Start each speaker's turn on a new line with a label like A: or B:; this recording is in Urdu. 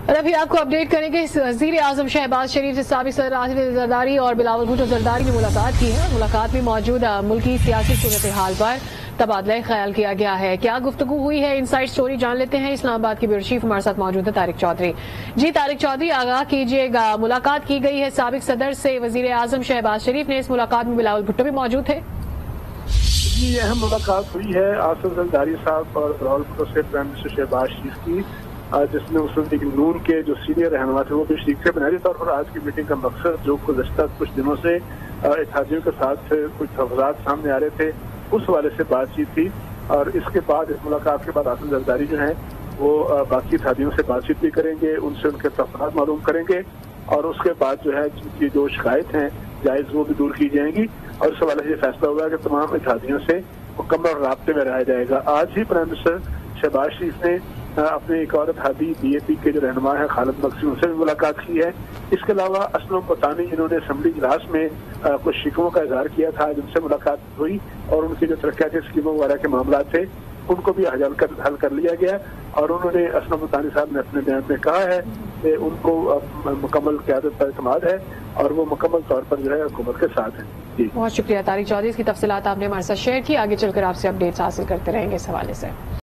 A: اور ابھی آپ کو اپڈیٹ کریں گے وزیر اعظم شہباز شریف سے سابق صدر آصف زرداری اور بلاول بھٹو زرداری نے ملاقات کی ہے. ملاقات میں موجودہ ملکی سیاسی صورتحال پر تبادلہ خیال کیا گیا ہے. کیا گفتگو ہوئی ہے، انسائٹ سٹوری جان لیتے ہیں. اسلام آباد کے بیورو چیف ہمارے ساتھ موجود ہے طارق چودھری. جی طارق چودھری، آگاہ کیجیے گا، ملاقات کی گئی ہے سابق صدر سے وزیر اعظم شہباز شریف نے. اس ملاقات میں بلاول بھٹو بھی موجود تھے.
B: جی، اہم ملاقات ہوئی ہے آصف زرداری صاحب اور بلاول بھٹو سے پرائم منسٹر شہباز شریف کی، جس میں مسلم لیگ نون کے جو سینئر رہنما تھے وہ بھی شریک تھے. بنیادی طور پر آج کی میٹنگ کا مقصد جو گزشتہ کچھ دنوں سے اتحادیوں کے ساتھ کچھ تفصیلات سامنے آ رہے تھے اس حوالے سے بات چیت تھی. اور اس کے بعد، اس ملاقات کے بعد آصف زرداری جو ہیں وہ باقی اتحادیوں سے بات چیت بھی کریں گے، ان سے ان کے تفصیلات معلوم کریں گے، اور اس کے بعد جو ہے جن کی جو شکایت ہیں جائز وہ بھی دور کی جائیں گی. اور اس حوالے سے یہ فیصلہ ہوگا کہ تمام اتحادیوں سے مکمل رابطے میں رہا جائے گا. آج ہی پرائم منسٹر شہباز شریف نے اپنے ایک اور اتحادی بی اے پی کے جو رہنما ہیں خالد مکسی، ان سے بھی ملاقات کی ہے. اس کے علاوہ اسلم پتانی، جنہوں نے اسمبلی اجلاس میں کچھ شکووں کا اظہار کیا تھا، جن سے ملاقات ہوئی اور ان کی جو ترقیاتی اسکیموں وغیرہ کے معاملات تھے ان کو بھی حل کر لیا گیا. اور انہوں نے اسلم پتانی صاحب نے اپنے بیان میں کہا ہے کہ ان کو مکمل قیادت پر اعتماد ہے اور وہ مکمل طور پر جو ہے حکومت کے ساتھ ہیں. جی،
A: بہت شکریہ طارق چودھری. اس کی تفصیلات آپ نے ہمارے ساتھ شیئر کی. آگے چل کر آپ سے اپڈیٹس حاصل کرتے رہیں گے اس حوالے سے.